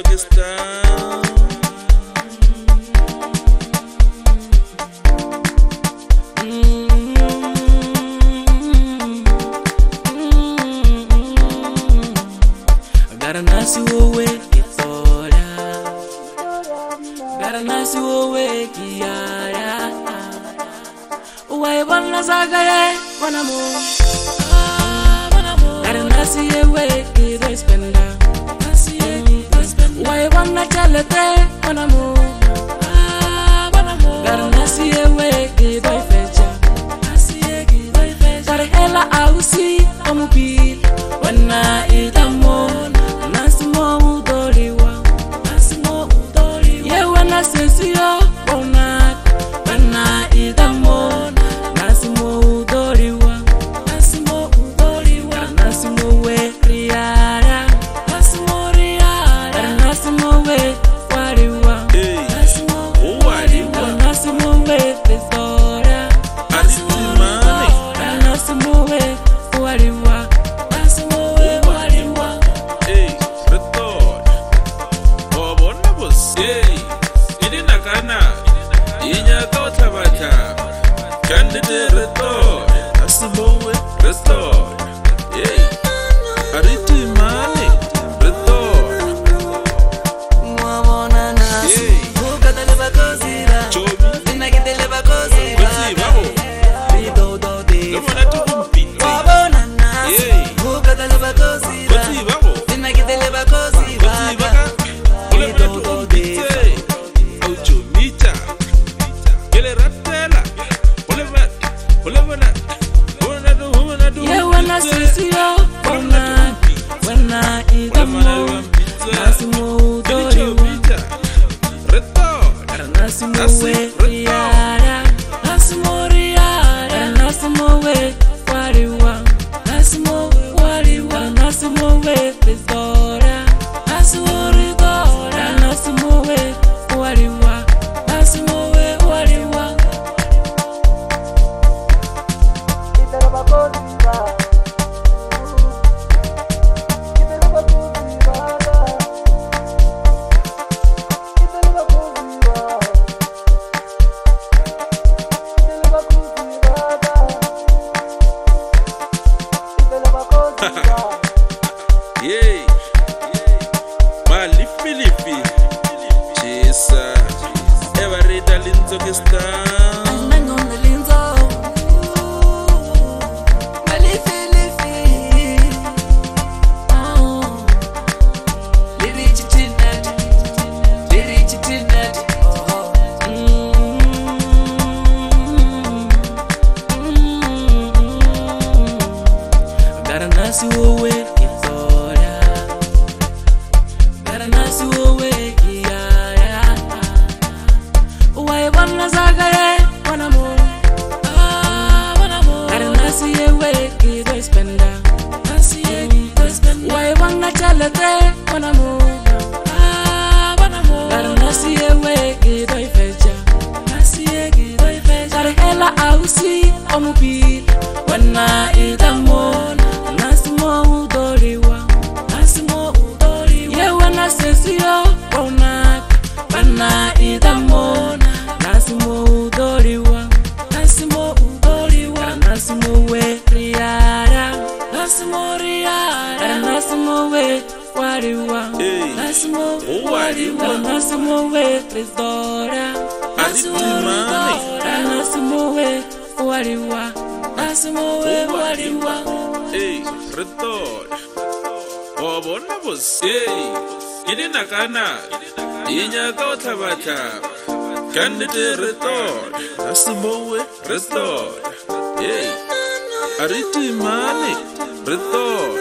Uzbekistan. Got a nice way, it's all got a nice way, yeah. Why wanna zagaye, wanna move? Got a nice way, it's spender. Why wanna tell it, wanna move? Got a nice way, it's fetcher. Got a hella housey, I'm a beat when I eat a moon. Yay, Lippy, Chesa, Everita Linzokistan. I'm on the Linzo. Lippy. Oh, Lily Chitinat. Got a nice way. Why wanna tell it, wanna move? Wanna see a way, get a fetcher. Got a hella housey, I'm a beat when I eat a moon. Nasimo Udoriwa, yeah, when I say yo, when I eat a moon. Nasimo Udoriwa, Nasimo way, Riara, Nasimo way, Wariwa, Nasimo way, Tresora, Nasimo way, Wariwa, Hey, Retor. Oh, bonabos. Hey, Idina Kana, Inya Gautabata, Candidate Retor, Nasimo way, Restor. Hey, Ariti Mani, Retor.